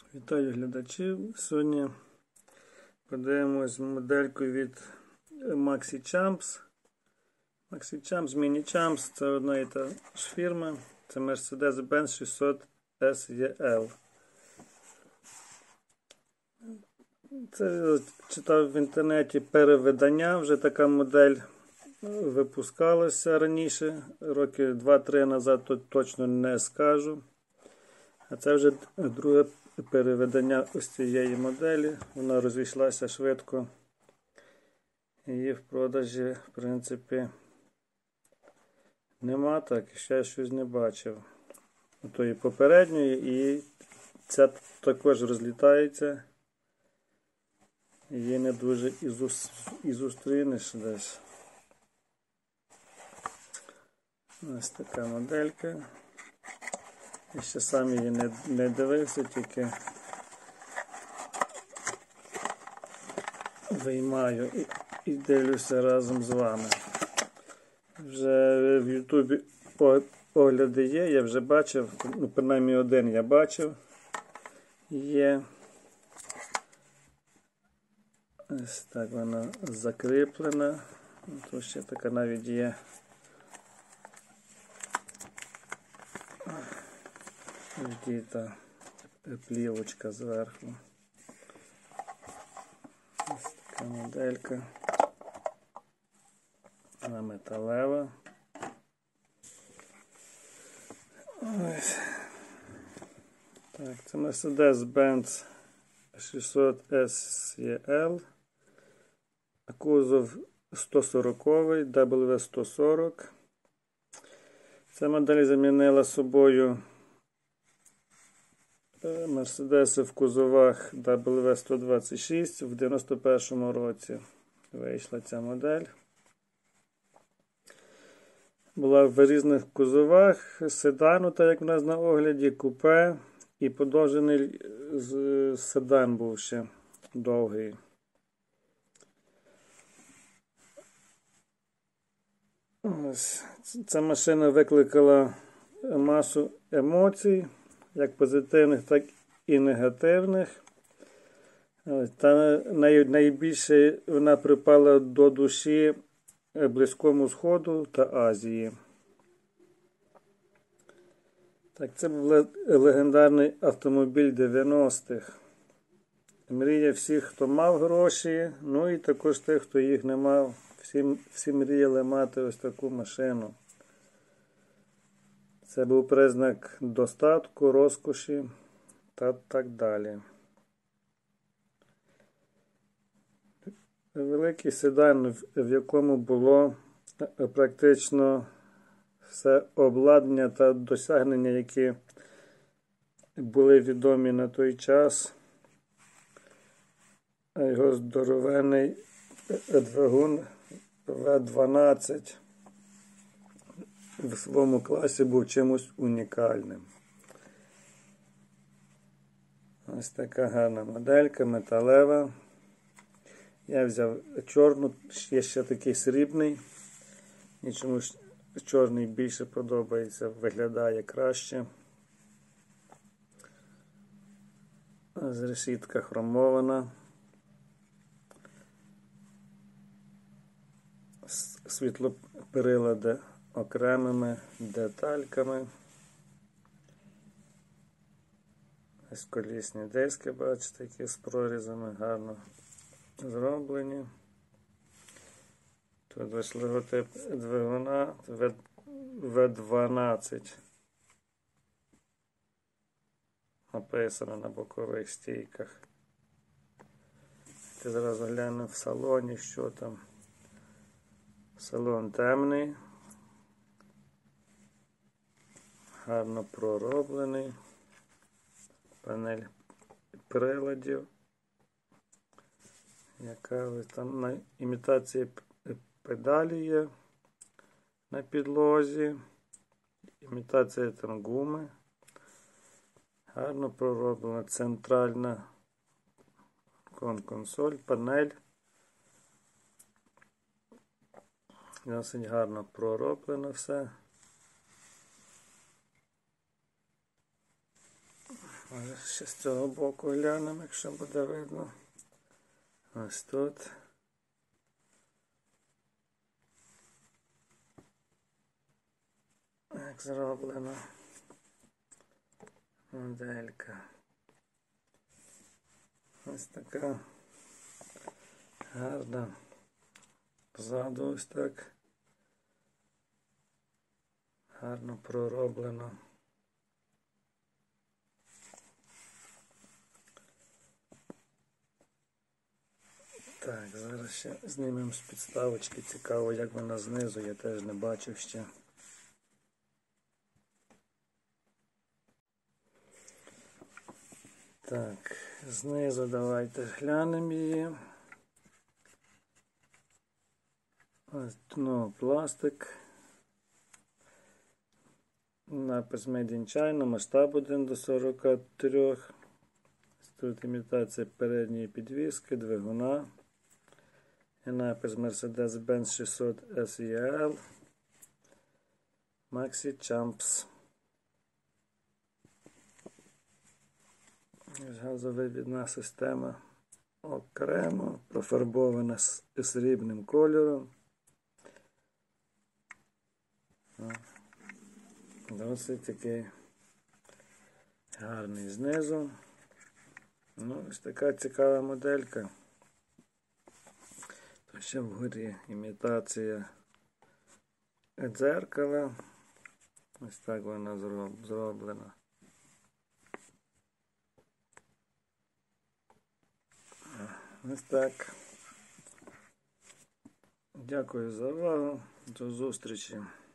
Вітаю глядачів. Сьогодні подивимось модельку від Maxi Champs. Maxi Champs, Mini Champs, це одна і та ж фірма. Це Mercedes-Benz 600 SEL. Це читав в інтернеті перевидання, вже така модель випускалася раніше, роки 2-3 назад, то точно не скажу. А це вже друге переведення ось цієї моделі. Вона розійшлася швидко. Її в продажі, в принципі, нема, так, ще щось не бачив. Тої попередньої, і ця також розлітається. Її не дуже і зустрінеш десь. Ось така моделька. Я ще сам її не дивився, тільки виймаю і дивлюся разом з вами. Вже в Ютубі огляди є, я вже бачив, ну, принаймні один я бачив. Є. Ось так вона закріплена. Тут ще така навіть є. Та плівочка зверху. Ось така моделька. Вона металева. Ось. Так, це Mercedes-Benz 600 SEL. Кузов 140, W140. Ця модель замінила собою Мерседеси в кузовах W126 в 91-му році вийшла ця модель. Була в різних кузовах, седану, так як в нас на огляді, купе і подовжений седан був ще довгий. Ось. Ця машина викликала масу емоцій, як позитивних, так і негативних. Та найбільше вона припала до душі Близькому Сходу та Азії. Так, це був легендарний автомобіль 90-х. Мрія всіх, хто мав гроші, ну і також тих, хто їх не мав. Всі мріяли мати ось таку машину. Це був признак достатку, розкоші та так далі. Великий седан, в якому було практично все обладнання та досягнення, які були відомі на той час. Його здоровенний двигун V12 в своєму класі був чимось унікальним. Ось така гарна моделька, металева. Я взяв чорну, є ще такий срібний. І чомусь чорний більше подобається, виглядає краще. Решітка хромована. Світлоприлади окремими детальками. Ось колісні диски, бачите, які з прорізами гарно зроблені. Тут ось логотип двигуна V12. Написано на бокових стійках. Ти зараз глянемо в салоні, що там. Салон темний, гарно пророблений, панель приладів, яка там на імітації педалі є на підлозі, імітація там гуми, гарно пророблена центральна консоль, панель. Досить гарно пророблено все. Може ще з цього боку глянемо, якщо буде видно. Ось тут. Як зроблена моделька. Ось така гарна. Позаду ось так. Гарно пророблено. Так, зараз ще знімемо з підставочки. Цікаво, як вона знизу, я теж не бачив ще. Так, знизу давайте глянемо її. Ось дно пластик. Напис Made in China, масштаб 1:43. Тут імітація передньої підвіски, двигуна. І напис Mercedes-Benz 600 SEL. Maxi Champs. Газовивідна система окремо, профарбована срібним кольором. Досить такий гарний знизу. Ну, ось така цікава моделька. Тут ще вгорі імітація дзеркала. Ось так вона зроблена. Ось так. Дякую за увагу. До зустрічі.